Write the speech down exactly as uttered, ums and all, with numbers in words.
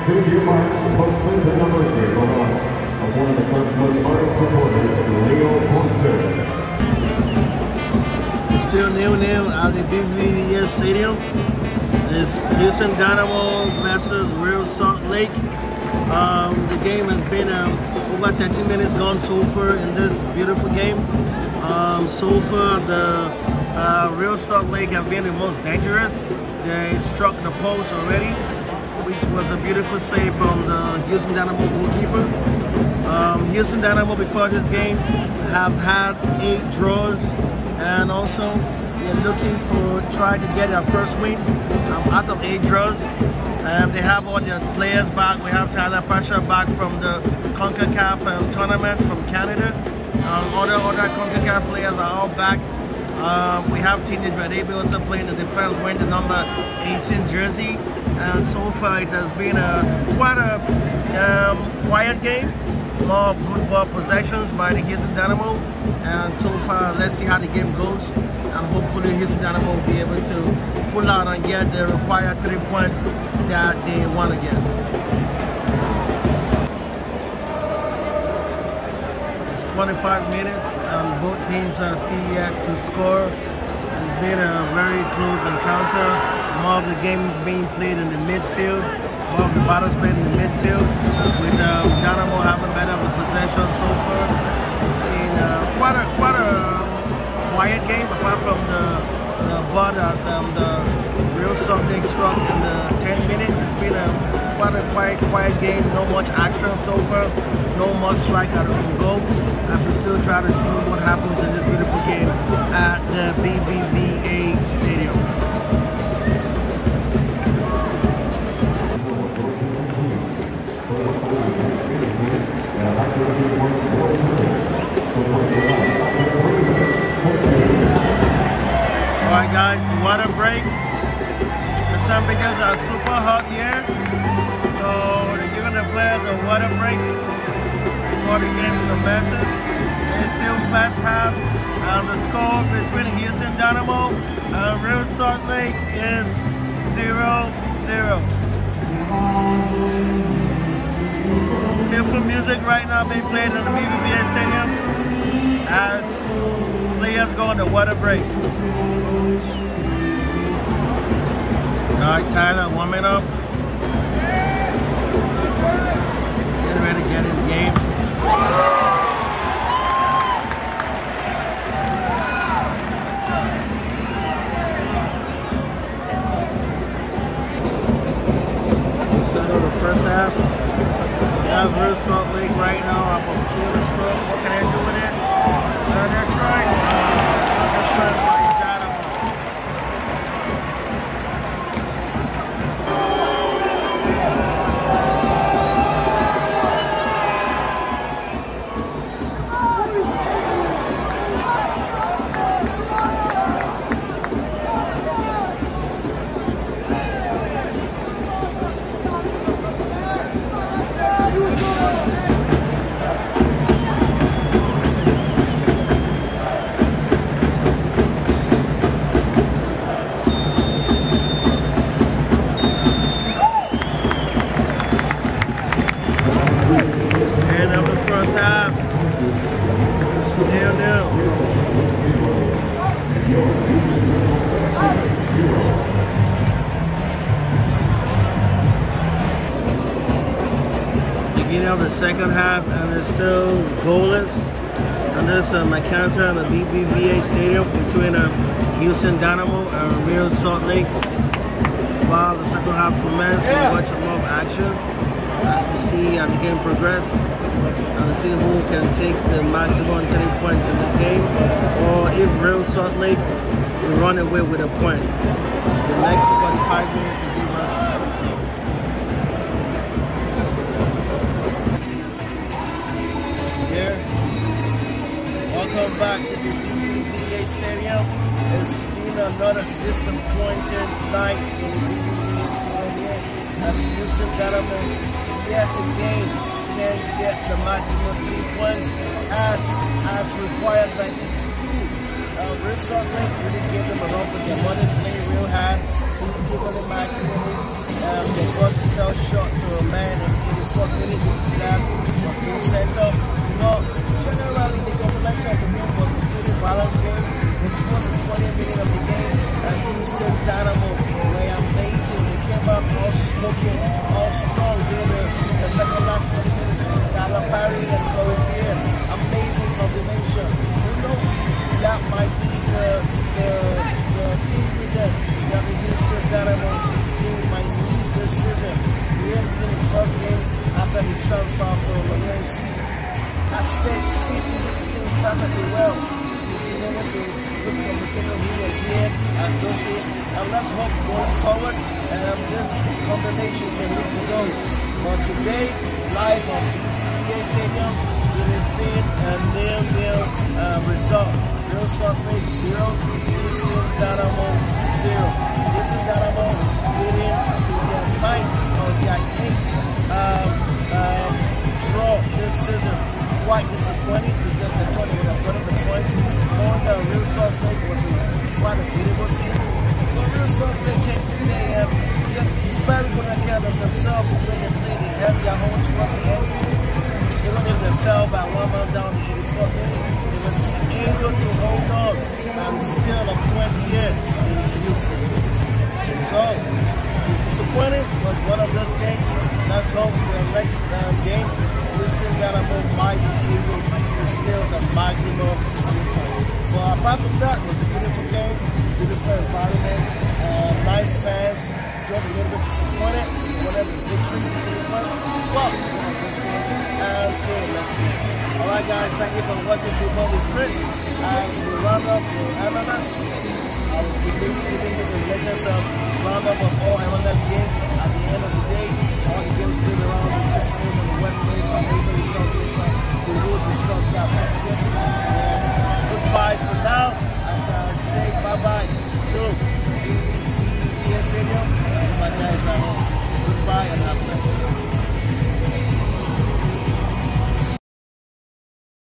This year marks the fifth anniversary for us of one of the club's most ardent supporters, Leo Ponce. It's still nil nil at the B B V A Stadium. It's Houston Dynamo versus Real Salt Lake. Um, the game has been um, over thirty minutes gone so far in this beautiful game. Um, so far, the uh, Real Salt Lake have been the most dangerous. They struck the post already, which was a beautiful save from the Houston Dynamo goalkeeper. Um, Houston Dynamo before this game have had eight draws, and also they're looking for try to get their first win um, out of eight draws. Um, they have all their players back. We have Tyler Pasha back from the CONCACAF um, tournament from Canada. Um, other other CONCACAF players are all back. Um, we have Teenage Radebe also playing the defense, wearing the number eighteen jersey. And so far it has been a quite a um, quiet game. More of good ball possessions by the Houston Dynamo. And so far, let's see how the game goes. And hopefully Houston Dynamo will be able to pull out and get the required three points that they want to get. It's twenty-five minutes and both teams are still yet to score. It's been a very close encounter. More of the game is being played in the midfield. More of the battles played in the midfield, with um, Dynamo having better with possession so far. It's been uh, quite a quite a quiet game, apart from the the ball that um, the Real Salt Lake struck in the tenth minute. It's been a quite a quiet quiet game. No much action so far. No much strike at own goal. I can still try to see what happens in this beautiful game at the B B V A Stadium. Alright guys, water break. The temperatures are super hot here, so they're giving the players a water break before the game commences. It's still first half, and the score between Houston Dynamo and Real Salt Lake is zero zero. Beautiful music right now being played in the B B V A Stadium as players go on the water break. Alright, Tyler warming up. Getting ready to get in the game. We settle the first half. That's Real Salt Lake right now. I'm on two score. What can they do with it? Uh, they're trying. Uh, they're trying. Beginning of the second half, and it's still goalless. And there's a encounter in the B B V A Stadium between uh, Houston Dynamo and Real Salt Lake. While the second half commences, we'll watch more action as we see as the game progress, and see who can take the maximum three points in this game, or if Real Salt Lake will run away with a point. The next forty-five minutes will give us an answer. Here, welcome back to the B B V A Stadium. It's been another disappointing night in the B B V A Stadium here, as Houston Dynamo yet again can get the maximum three points as as required by this team. Uh, Real Salt Lake really gave them a run for their money, playing real hard, really giving them back. Um, they got themselves shot to a man. that was being sent off. But generally, the complexion of the game was a pretty balanced game. It was a twenty minute of the game, and Houston Dynamo were amazing. They came out all smoking, all strong during the, the second last twenty minutes. Calipari and Caribbean, amazing combination. Who knows? That might be the the the ingredient that the Houston Dynamo team might need this season. He had been the first game after his transfer from the U F C. I said fitting the team perfectly well. He's been able to good communication with Pierre and Dossi. And let's hope going forward um, this combination can lead to goals. But today, live on P A Stadium, it has been a nil-nil uh, result. Real Salt Lake zero, Houston Dynamo zero. Houston Dynamo leading to their ninth or their eighth um, um, draw this season. Quite disappointing because they thought they would have gotten the points. Knowing that Real Salt Lake was a, quite a beatable team. But Real Salt Lake came today and they're very good at care of themselves when they play. They held their own towards the end. Even if they fell by one man down the eighty-fourth minute, they were still able to hold on and still a point here in Houston. So, it's disappointing, but one of those games. Let's hope the next uh, game, Houston Dynamo might be able to steal the maximum three points. But apart from that, it was a beautiful game, beautiful environment, uh, nice fans. Just a little bit disappointed. Wanted the victory to the point. But until next week. Alright guys, thank you for watching Football with Chris. As we round up the M M S, I will be giving you the latest um, roundup of all M M S games at the end of the day. All the games played around the East Coast and the West Coast and also the South Coast. We will discuss that section. And goodbye for now. As I say bye bye to P A Stadium. My guys are home. Goodbye and have a nice day.